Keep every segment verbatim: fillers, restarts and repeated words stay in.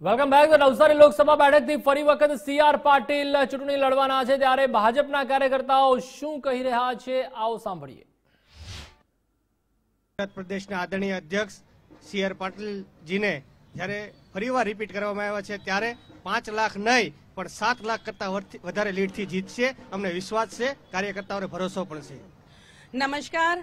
Welcome back. તો નવસારી લોકસભા બેઠકથી ફરી વખત સી આર પાટીલ ચૂંટણી લડવાના છે, ત્યારે ભાજપના કાર્યકર્તાઓ શું કહી રહ્યા છે, આવો સાંભળીએ. ગુજરાત પ્રદેશના આદરણીય અધ્યક્ષ સી આર પાટીલજીને જ્યારે ફરીવાર રિપીટ કરવામાં આવ્યા છે, ત્યારે પાંચ લાખ નહીં પણ સાત લાખ કરતા વધારે લીડથી જીતશે. અમને વિશ્વાસ છે, કાર્યકર્તાઓને ભરોસો પણ છે. नमस्कार।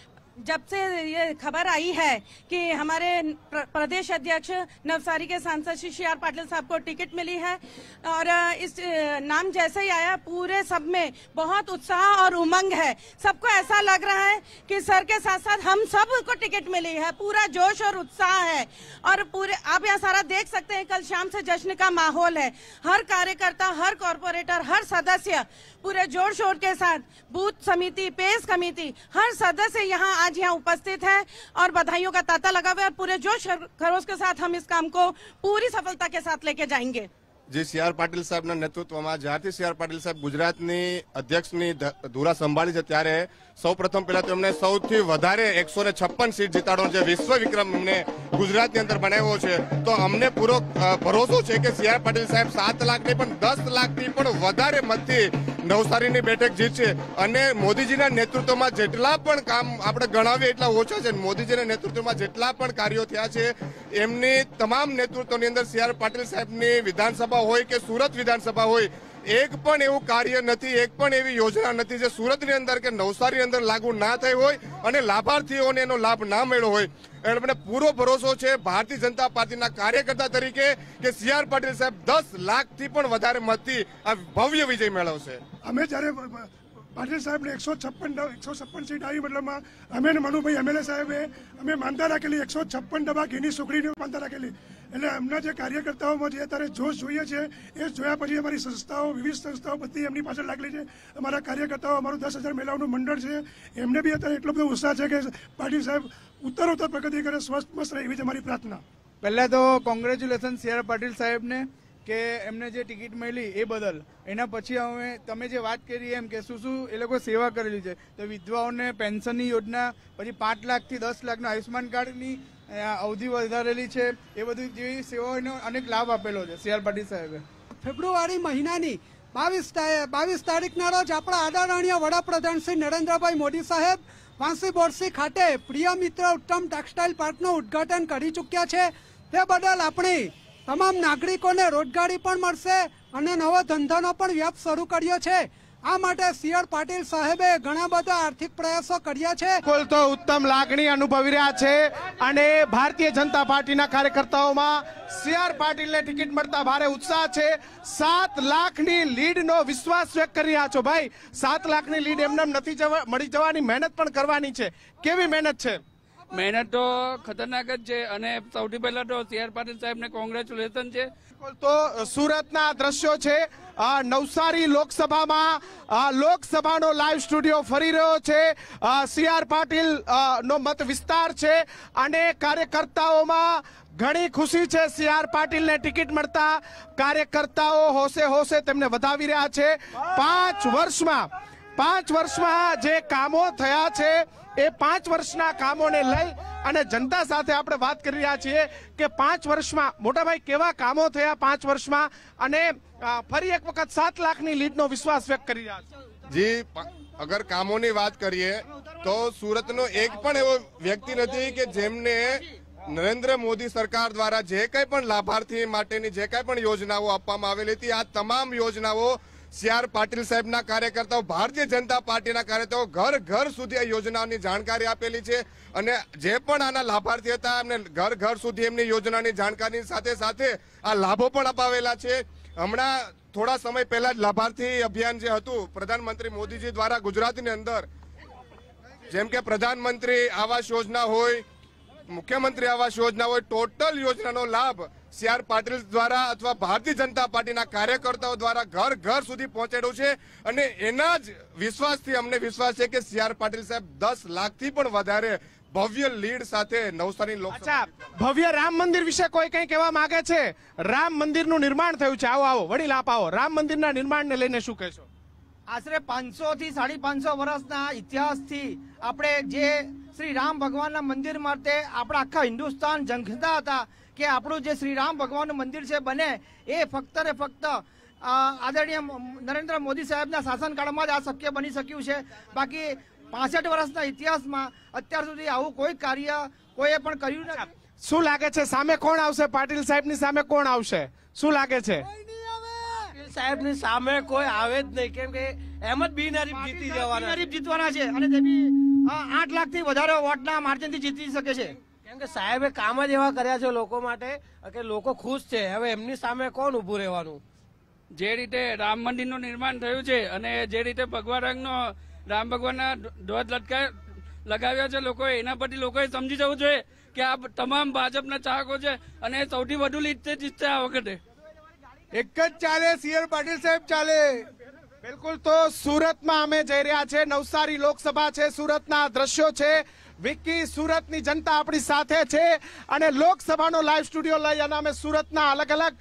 जब से ये खबर आई है कि हमारे प्रदेश अध्यक्ष नवसारी के सांसद श्री सी आर पाटिल साहब को टिकट मिली है और इस नाम जैसे ही आया पूरे सब में बहुत उत्साह और उमंग है। सबको ऐसा लग रहा है कि सर के साथ साथ हम सब को टिकट मिली है। पूरा जोश और उत्साह है और पूरे आप यहाँ सारा देख सकते हैं, कल शाम से जश्न का माहौल है। हर कार्यकर्ता, हर कॉर्पोरेटर, हर सदस्य पूरे जोर शोर के साथ, बूथ समिति, पेश कमेटी, हर सदस्य यहाँ आज यहाँ उपस्थित है और बधाइयों का तांता लगा हुआ है। पूरे जोश खरोश के साथ हम इस काम को पूरी सफलता के साथ लेके जाएंगे। જે સી આર પાટીલ સાહેબના નેતૃત્વમાં જ્યારથી સી આર પાટીલ સાહેબ ગુજરાતની અધ્યક્ષની ધુરા સંભાળી છે, ત્યારે સૌ પ્રથમ પહેલા તો એમને સૌથી વધારે એકસો ને છપ્પન સીટ જીતાડવાનો જે વિશ્વ વિક્રમ એમને ગુજરાતની અંદર બનાવ્યો છે, તો અમને પૂરો ભરોસો છે કે સી આર પાટીલ સાહેબ સાત લાખ નહીં પણ દસ લાખથી પણ વધારે મતથી નવસારીની બેઠક જીતશે. અને મોદીજીના નેતૃત્વમાં જેટલા પણ કામ આપણે ગણાવીએ એટલા ઓછા છે. મોદીજીના નેતૃત્વમાં જેટલા પણ કાર્યો થયા છે, એમની તમામ નેતૃત્વની અંદર સી આર પાટીલ સાહેબની વિધાનસભા હોય કે સુરત વિધાનસભા હોય, એક પણ એવું કાર્ય નથી, એક પણ એવી યોજના નથી જે સુરતની અંદર કે નવસારી અંદર લાગુ ના થઈ હોય અને લાભાર્થીઓને એનો લાભ ના મળ્યો હોય. એટલે પૂરો ભરોસો છે ભારતીય જનતા પાર્ટીના કાર્યકર્તા તરીકે કે સી આર પાટીલ સાહેબ દસ લાખથી પણ વધારે મતથી આ ભવ્ય વિજય મેળવશે. અમે જ્યારે પાટીલ સાહેબને એકસો છપ્પન એકસો છપ્પન સીટ આવી, મતલબમાં અમે મનુભાઈ એમએલએ સાહેબે અમે માનતા રાખેલી એકસો છપ્પન ડબ્બા ઘીની સુખડીને માનતા રાખેલી. એટલે એમના જે કાર્યકર્તાઓમાં જે અત્યારે જોશ જોઈએ છે, એ જોયા પછી અમારી સંસ્થાઓ, વિવિધ સંસ્થાઓ બધી એમની પાછળ લાગેલી છે. અમારા કાર્યકર્તાઓ, અમારું દસ હજાર મહિલાઓનું મંડળ છે, એમને બી અત્યારે એટલો બધો ઉત્સાહ છે કે પાટીલ સાહેબ ઉત્તરોત્તર પ્રગતિ કરે, સ્વસ્થ મસ્ત રહે, એવી જ અમારી પ્રાર્થના. પહેલા તો કોંગ્રેચ્યુલેશન સી આર પાટીલ સાહેબને કે એમને જે ટિકિટ મળી એ બદલ. એના પછી અમે તમે જે વાત કરી એમ કે શું શું એ લોકો સેવા કરેલી છે, તો વિધવાઓને પેન્શનની યોજના, પછી પાંચ લાખથી દસ લાખના આયુષ્માન કાર્ડની અવધિ વધારેલી છે, એ બધી જેવી સેવાઓનો અનેક લાભ આપેલો છે સી આર પાટીલ સાહેબે. ફેબ્રુઆરી મહિનાની બાવીસ બાવીસ તારીખના રોજ આપણા આદરણીય વડાપ્રધાન શ્રી નરેન્દ્રભાઈ મોદી સાહેબ વાંસી બોરસી ખાતે પ્રિય મિત્ર ઉત્તમ ટેક્સટાઇલ પાર્કનું ઉદ્ઘાટન કરી ચૂક્યા છે. તે બદલ આપણી તમામ નાગરિકોને રોજગારી પણ મળશે અને નવો ધંધાનો પણ વ્યાપ શરૂ કર્યો છે. આ માટે સી આર પાટીલ સાહેબે ઘણા બધા આર્થિક પ્રયાસો કર્યા છે. બિલકુલ, તો ઉત્તમ લાગણી અનુભવી રહ્યા છે અને ભારતીય જનતા પાર્ટીના કાર્યકર્તાઓમાં સી આર પાટીલને ટિકિટ મળતા ભારે ઉત્સાહ છે. સાત લાખની લીડનો વિશ્વાસ વ્યક્ત કરી રહ્યા છો. ભાઈ, સાત લાખની લીડ એમને નથી મળી જવાની, મહેનત પણ કરવાની છે. કેવી મહેનત છે? મહેનત તો ખતરનાક જ છે અને સૌથી પહેલા તો સી આર પાટીલ સાહેબને કોંગ્રેચ્યુલેશન છે. તો સુરતના દ્રશ્યો છે, નવસારી લોકસભામાં લોકસભાનો લાઈવ સ્ટુડિયો ફરી રહ્યો છે. સી આર પાટીલ નો મત વિસ્તાર છે અને કાર્યકર્તાઓમાં ઘણી ખુશી છે. સી આર પાટીલને ટિકિટ મળતા કાર્યકર્તાઓ હોશે હોશે તેમને વધાવી રહ્યા છે. પાંચ વર્ષમાં પાંચ વર્ષમાં જે કામો થયા છે, એ પાંચ વર્ષના કામોને લઈ અને જનતા સાથે આપણે વાત કરી રહ્યા છીએ કે પાંચ વર્ષમાં મોટાભાઈ કેવા કામો થયા પાંચ વર્ષમાં, અને ફરી એક વખત સાત લાખની લીડનો વિશ્વાસ વ્યક્ત કરી રહ્યા છે. જી, અગર કામોની વાત કરીએ તો સુરતનો એક પણ એવો વ્યક્તિ નથી કે જેમને નરેન્દ્ર મોદી સરકાર દ્વારા જે કંઈ પણ લાભાર્થી માટેની જે કંઈ પણ યોજનાઓ આપવામાં આવેલી હતી, આ તમામ યોજનાઓ સી આર પાટીલ સાહેબના કાર્યકર્તાઓ, ભારતીય જનતા પાર્ટીના કાર્યકર્તાઓ ઘર ઘર સુધી આ યોજનાઓની જાણકારી આપેલી છે. અને જે પણ આના લાભાર્થી હતા એમને ઘર ઘર સુધી એમની યોજનાની જાણકારી સાથે સાથે આ લાભો પણ અપાવેલા છે. હમણાં થોડા સમય પહેલા જ લાભાર્થી અભિયાન જે હતું પ્રધાનમંત્રી મોદીજી દ્વારા ગુજરાતની અંદર, જેમ કે પ્રધાનમંત્રી આવાસ યોજના હોય, મુખ્યમંત્રી આવાસ યોજના હોય, ટોટલ યોજનાનો લાભ સી આર પાટીલ દ્વારા અથવા ભારતીય જનતા પાર્ટીના કાર્યકર્તાઓ દ્વારા ઘર ઘર સુધી પહોંચાડ્યું છે. અને એના જ વિશ્વાસથી અમને વિશ્વાસ છે કે સી આર પાટીલ સાહેબ દસ લાખથી પણ વધારે ભવ્ય લીડ સાથે નવસારી લોકસભા. ભવ્ય રામ મંદિર વિશે કોઈ કઈ કહેવા માંગે છે? રામ મંદિરનું નિર્માણ થયું છે. આવો આવો વડીલ આપ આવો. રામ મંદિરના નિર્માણને લઈને શું કહેશો? આશરે પાંચસો થી સાડી પાંચસો વર્ષના ઇતિહાસથી આપણે જે શ્રી રામ ભગવાનના મંદિર માટે આપણા આખા હિન્દુસ્તાન ઝંખતા હતા કે આપણું જે શ્રી રામ ભગવાનનું મંદિર છે બને એ ફક્ત ને ફક્ત આદરણીય નરેન્દ્ર મોદી સાહેબના શાસનકાળમાં જ આ શક્ય બની શક્યું છે. બાકી પાસઠ વર્ષના ઇતિહાસમાં અત્યાર સુધી આવું કોઈ કાર્ય કોઈએ પણ કર્યું નથી. શું લાગે છે સામે કોણ આવશે? પાટીલ સાહેબની સામે કોણ આવશે? શું લાગે છે? પાટીલ સાહેબની સામે કોઈ આવે જ નહીં, કેમ કે એમ જ બિનહરીફ જીતી જવાના બિનહરીફ જીતવાના છે અને તે બી આઠ લાખ થી વધારે વોટના માર્જિનથી જીતી શકે છે. કેમ કે સાહેબે કામ જ એવા કર્યા છે લોકો માટે કે લોકો ખુશ છે. હવે એમની સામે કોણ ઉભું રહેવાનું? જે રીતે રામ મંદિરનું નિર્માણ થયું છે અને જે રીતે ભગવા રંગનો રામ ભગવાનના ધ્વજ લટકા લગાવ્યા છે લોકોએ, એના પરથી લોકોએ સમજી જવું જોઈએ કે આ તમામ ભાજપના ચાહકો છે અને સૌથી વધુ લીધે જીતશે આ વખતે. એક જ ચાલે, સી આર પાટીલ સાહેબ ચાલે. બિલકુલ. તો સુરતમાં અમે જઈ રહ્યા છે, નવસારી લોકસભા છે, સુરતના દ્રશ્યો છે. વિકી, સુરતની જનતા આપણી સાથે છે અને લોકસભાનો લાઈવ સ્ટુડિયો લઈ અને અમે સુરતના અલગ અલગ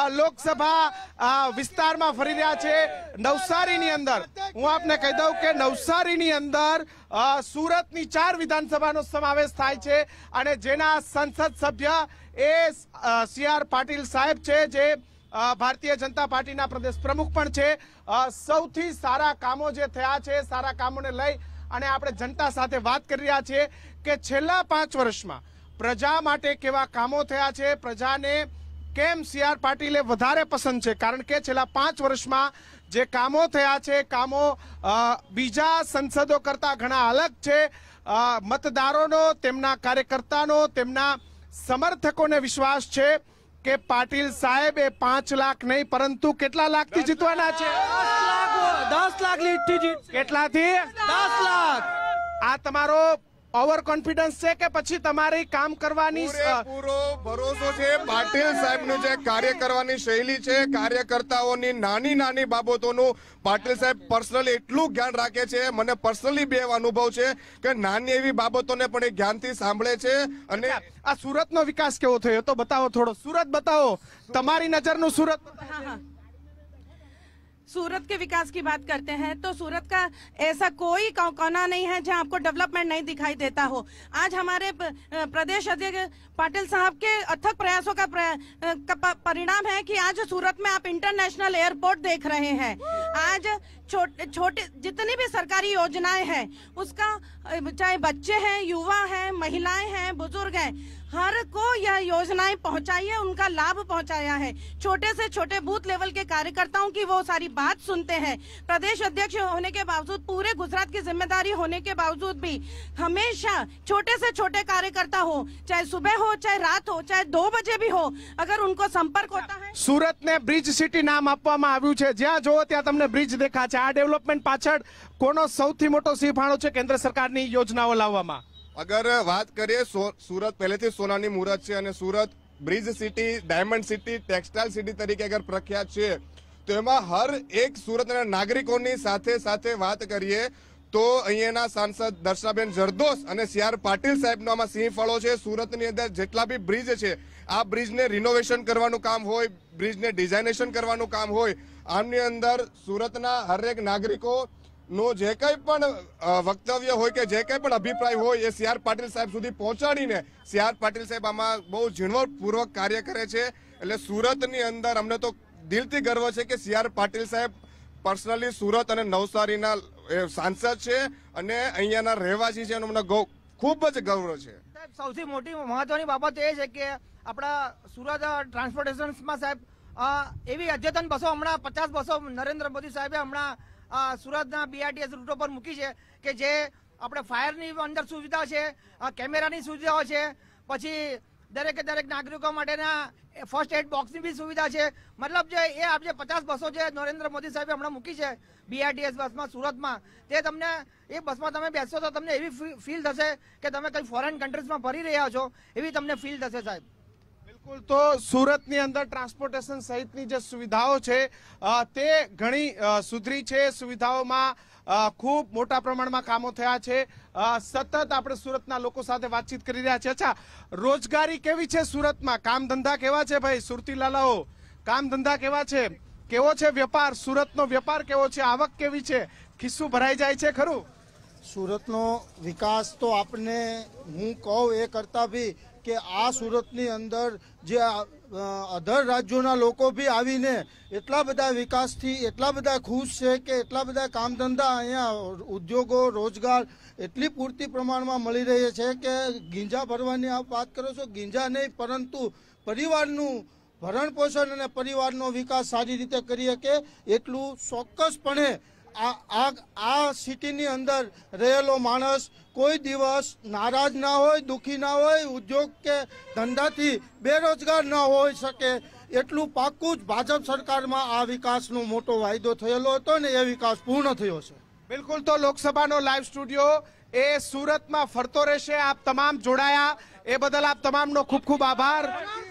લોકસભા વિસ્તારમાં ફરી રહ્યા છે. નવસારીની અંદર હું આપને કહી દઉં કે નવસારીની અંદર સુરતની ચાર વિધાનસભાનો સમાવેશ થાય છે અને જેના સંસદ સભ્ય એ સી આર પાટીલ સાહેબ છે, જે ભારતીય જનતા પાર્ટીના પ્રદેશ પ્રમુખ પણ છે. સૌથી સારા કામો જે થયા છે, સારા કામોને લઈ અને આપણે જનતા સાથે વાત કરી રહ્યા છીએ કે છેલ્લા પાંચ વર્ષમાં પ્રજા માટે કેવા કામો થયા છે, પ્રજાને કેમ સી આર પાટીલે વધારે પસંદ છે. કારણ કે છેલ્લા પાંચ વર્ષમાં જે કામો થયા છે, કામો બીજા સંસદો કરતા ઘણા અલગ છે. મતદારોનો, તેમના કાર્યકર્તાનો, તેમના સમર્થકોને વિશ્વાસ છે કે પાટીલ સાહેબ એ પાંચ લાખ નહીં પરંતુ કેટલા લાખથી જીતવાના છે? દસ લાખ લીડથી જીત. કેટલાથી? દસ લાખ. આ તમારો ઓવર કોન્ફિડન્સ છે કે પછી તમારી કામ કરવાની? પૂરો ભરોસો છે. પાટીલ સાહેબનું જે કાર્ય કરવાની શૈલી છે, કાર્યકર્તાઓની નાની નાની બાબતોનું પાટીલ સાહેબ પર્સનલી એટલું જ્ઞાન રાખે છે. મને પર્સનલી બે અનુભવ છે કે નાની એવી બાબતોને પણ એ જ્ઞાનથી સાંભળે છે. અને આ સુરતનો વિકાસ કેવો થયો તો બતાવો, થોડો સુરત બતાવો, તમારી નજરનું સુરત. सूरत के विकास की बात करते हैं तो सूरत का ऐसा कोई कोना नहीं है जहां आपको डेवलपमेंट नहीं दिखाई देता हो. आज हमारे प्रदेश अध्यक्ष पाटिल साहब के अथक प्रयासों का, प्र, का परिणाम है कि आज सूरत में आप इंटरनेशनल एयरपोर्ट देख रहे हैं. आज छोटे छोटे जितनी भी सरकारी योजनाएं हैं उसका, चाहे बच्चे हैं, युवा हैं, महिलाएं हैं, बुजुर्ग हैं, हर को यह योजनाएं पहुंचाई है, उनका लाभ पहुंचाया है. छोटे से छोटे बूथ लेवल के कार्यकर्ताओं की वो सारी बात सुनते हैं. प्रदेश अध्यक्ष होने के बावजूद, पूरे गुजरात की जिम्मेदारी होने के बावजूद भी हमेशा छोटे से छोटे कार्यकर्ता हो, चाहे सुबह हो, चाहे रात हो, चाहे दो बजे भी हो, अगर उनको संपर्क होता है. સુરત ને બ્રિજ સિટી નામ આપવામાં આવ્યું છે. જ્યાં જોવો ત્યાં તમને બ્રિજ દેખા છે. આ ડેવલપમેન્ટ પાછળ કોનો સૌથી મોટો સિંહફાળો છે કેન્દ્ર સરકારની યોજનાઓ લાવવામાં? અગર વાત કરીએ, સુરત પહેલેથી સોનાની મુહૂર્ત છે અને Surat bridge city, diamond city, textile city તરીકે અગર પ્રખ્યાત છે તો એમાં હર એક સુરતના નાગરિકોની સાથે સાથે વાત કરીએ તો અહીંયાના સાંસદ દર્શનાબેન જરદોસ અને સી આર પાટીલ સાહેબનો આમાં સિંહ ફાળો છે. સુરતની અંદર જેટલા બી બ્રિજ છે, આ બ્રિજને રિનોવેશન કરવાનું કામ હોય, બ્રિજને ડિઝાઇનેશન કરવાનું કામ હોય, આની અંદર સુરતના હરેક નાગરિકો નો જે કંઈ પણ વક્તવ્ય હોય કે જે કંઈ પણ અભિપ્રાય હોય એ સી આર પાટીલ સાહેબ સુધી પહોંચાડીને સી આર પાટીલ સાહેબ આમાં બહુ ઝીણવટપૂર્વક કાર્ય કરે છે. એટલે સુરતની અંદર અમને તો દિલથી ગર્વ છે કે સી આર પાટીલ સાહેબ પર્સનલી સુરત અને નવસારીના સાંસદ છે અને અહીંયાના રહેવાસી છે એનો મને ખૂબ જ ગૌરવ છે. સૌથી મોટી મહત્વની બાબત એ છે કે આપણા સુરત ટ્રાન્સપોર્ટેશનમાં સાહેબ એવી અદ્યતન બસો, હમણાં પચાસ બસો નરેન્દ્ર મોદી સાહેબે હમણાં સુરતના બીઆરટીએસ રૂટો પર મૂકી છે કે જે આપણે ફાયરની અંદર સુવિધા છે, કેમેરાની સુવિધાઓ છે, પછી દરેકે દરેક નાગરિકો માટેના ફર્સ્ટ એડ બોક્સની બી સુવિધા છે. મતલબ જે એ આપણે પચાસ બસો જે નરેન્દ્ર મોદી સાહેબે હમણાં મૂકી છે બીઆરટીએસ બસમાં સુરતમાં, તે તમને એ બસમાં તમે બેસશો તો તમને એવી ફીલ થશે કે તમે કંઈ ફોરેન કન્ટ્રીઝમાં ફરી રહ્યા છો, એવી તમને ફીલ થશે સાહેબ. બિલકુલ. તો સુરતની અંદર ટ્રાન્સપોર્ટેશન સહિતની જે સુવિધાઓ છે તે ઘણી સુધરી છે. સુવિધાઓમાં ખૂબ મોટા પ્રમાણમાં કામો થયા છે. સતત આપણે સુરતના લોકો સાથે વાતચીત કરી રહ્યા છીએ. અચ્છા, રોજગારી કેવી છે સુરતમાં? કામ ધંધા કેવા છે ભાઈ સુરતી લાલાઓ? કામ ધંધા કેવા છે? કેવો છે વેપાર? સુરતનો વેપાર કેવો છે? આવક કેવી છે? ખિસ્સું ભરાઈ જાય છે ખરું? સુરતનો વિકાસ તો આપને હું કહું એ કરતાં બી કે આ સુરતની અંદર જે અધર રાજ્યોના લોકો બી આવીને એટલા બધા વિકાસથી એટલા બધા ખુશ છે કે એટલા બધા કામ ધંધા અહીંયા ઉદ્યોગો રોજગાર એટલી પૂરતી પ્રમાણમાં મળી રહી છે કે ગીંજા ભરવાની આપ વાત કરો છો, ગીંજા નહીં પરંતુ પરિવારનું ભરણ પોષણ અને પરિવારનો વિકાસ સારી રીતે કરીએ કે એટલું ચોક્કસપણે આ આ આ સિટીની અંદર રહેલો માણસ કોઈ દિવસ નારાજ ના હોય, દુઃખી ના હોય, ઉદ્યોગ કે ધંધાથી બેરોજગાર ન હોઈ શકે એટલું પાક્કું જ ભાજપ સરકારમાં આ વિકાસનો મોટો વાયદો થયેલો હતો ને એ વિકાસ પૂર્ણ થયો છે. બિલકુલ, તો લોકસભાનો લાઈવ સ્ટુડિયો એ સુરતમાં ફરતો રહેશે. આપ તમામ જોડાયા એ બદલ આપ તમામનો ખૂબ ખૂબ આભાર.